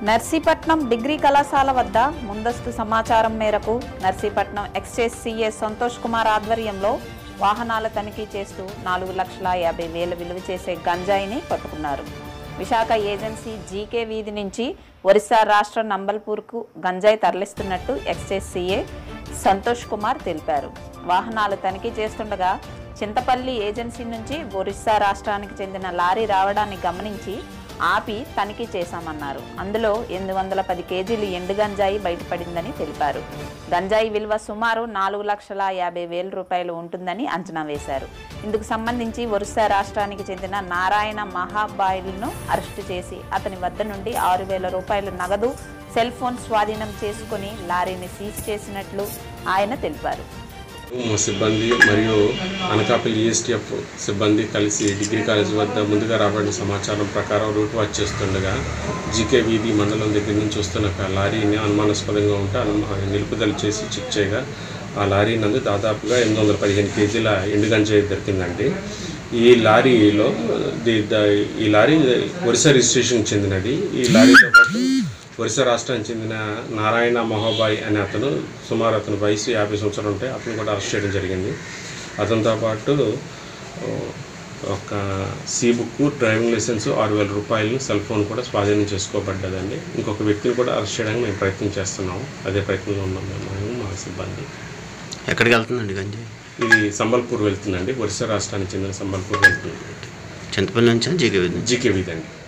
Narsipatnam degree కళాశాల వద్ద ముందస్తు సమాచారం మేరకు నర్సీపట్నం ఎక్సైజ్ సిఏ సంతోష్ కుమార్ ఆధ్వర్యంలో వాహనాల తనిఖీ చేస్తూ 4,50,000 విలువ చేసే గంజాయిని పట్టుకున్నారు. విశాఖ ఏజెన్సీ జీకే వీధి నుంచి ఒరిస్సా రాష్ట్ర నంబల్పూర్కు గంజాయి తరలిస్తున్నట్టు ఎక్సైజ్ సిఏ సంతోష్ కుమార్ తెలిపారు. వాహనాలు తనిఖీ చేస్తుండగా చింతపల్లి ఏజెన్సీ నుంచి ఒరిస్సా రాష్ట్రానికి చెందిన లారీ రావడాన్ని గమనించి ఆపి తనిఖీ చేశామన్నారు. అందులో 810 కేజీలు ఎండు గంజాయి బయటపడిందని తెలిపారు. గంజాయి విలువ సుమారు 4,50,000 రూపాయలు ఉంటుందని అంచనా వేశారు. ఇందుకు సంబంధించి ఒరిస్సా రాష్ట్రానికి చెందిన నారాయణ మహాబాయిల్ను అరెస్టు చేసి అతని వద్ద నుండి 6,000 రూపాయలు నగదు, సెల్ ఫోన్ స్వాధీనం చేసుకుని లారీని సీజ్ చేసినట్లు ఆయన తెలిపారు. సిబ్బంది మరియు అనకాపల్లి ఈఎస్టీఎఫ్ సిబ్బంది కలిసి డిగ్రీ కాలేజ్ వద్ద ముందుగా రాబడిన సమాచారం ప్రకారం రూట్ వాచ్ చేస్తుండగా జీకే వీధి మండలం దగ్గర నుంచి వస్తున్న ఒక లారీని అనుమానాస్పదంగా ఉంటే నిలుపుదల చేసి చెక్ చేయగా ఆ లారీ నందు దాదాపుగా 815 కేజీల ఎండు గంజాయి దొరికిందండి. ఈ లారీలో ఈ లారీ ఒరిస్సా రిజిస్ట్రేషన్కి చెందినది. ఈ లారీతో పాటు ఒరిస్సా రాష్ట్రానికి చెందిన నారాయణ మహోబాయ్ అనే అతను, సుమారు అతను వయసు 50 సంవత్సరాలు ఉంటాయి, అతను కూడా అరెస్ట్ చేయడం జరిగింది. అతనితో పాటు ఒక సీ బుక్, డ్రైవింగ్ లైసెన్స్, 6,000 రూపాయలు, సెల్ ఫోన్ కూడా స్వాధీనం చేసుకోబడ్డదండి. ఇంకొక వ్యక్తిని కూడా అరెస్ట్ చేయడానికి మేము ప్రయత్నం చేస్తున్నాము. అదే ప్రయత్నంలో ఉన్నాం మేము, మా సిబ్బంది. ఎక్కడికి వెళ్తుందండి గంజాయి? ఇది సంబల్పూర్ వెళ్తుందండి. ఒరిస్సా రాష్ట్రానికి చెందిన సంబల్పూర్ వెళ్తుంది. చింతపల్లి నుంచి జీకే వీధి జీకే వీధి అండి.